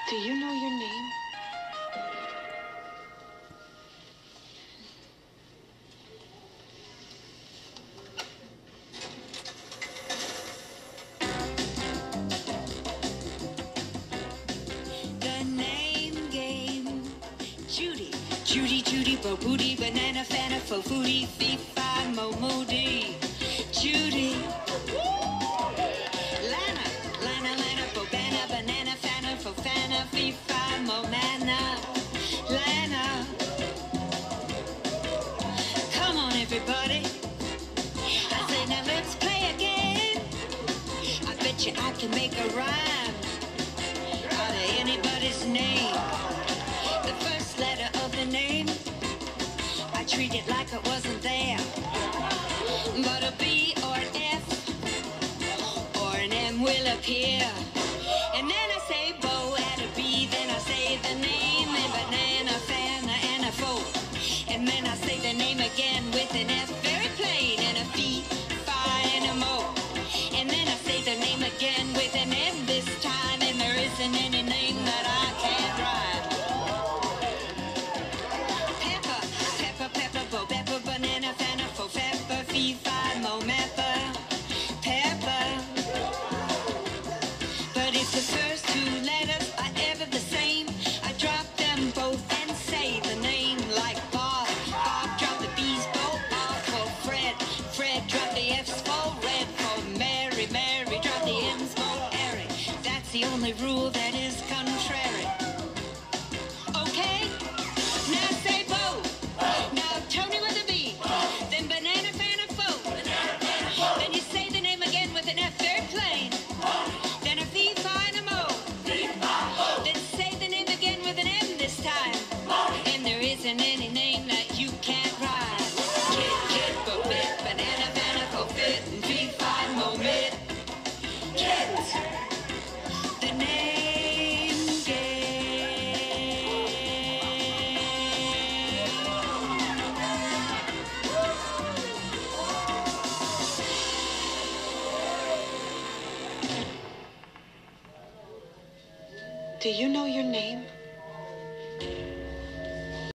Do you know your name? The name game. Judy, Judy, Judy, Bo Booty, Banana, Fana, Fo Foodie, Fee, Fi, Mo Moody. Judy. Lana, Lana, Lana, Bo Bana, Banana, Fana, Fo Fana, Fee, Fi, Mo Nana. Lana. Come on, everybody. I say, now let's play a game. I bet you I can make a rhyme out of anybody's name. The first letter of the name, I treat it like it wasn't there. But a B or an F or an M will appear. And then I say Bo at a B, then I say the name, and banana, fana, and a fo. And then I say the name again with an F, very plain, and a F, Fi, and a Mo. And then I say the name again with an M this time, and there isn't any name that I can't rhyme. Pepper, pepper, pepper, Bo, pepper, banana, fana, fo, pepper, fee, fi, mo, mepper, pepper. But if the first two letters are ever the same, I drop them both and say the name like Bob. Bob, drop the B's, Bo, Bob, for Fred. Fred, drop the F's, for Red, for Mary. Mary, drop the M's, for Eric. That's the only rule that is contrary. Okay? Now say Bo. Now Tony with a B. Then banana, fana, fo. Then you say the name again with an F, very plain. Then a fee, fi, and a mo. Then say the name again with an M this time. And there isn't any name that you can't rhyme. Kid, kid, bo, bit, banana, fana, fo, fit, and fee, fi, mo, mid. Kids. The name game. Do you know your name?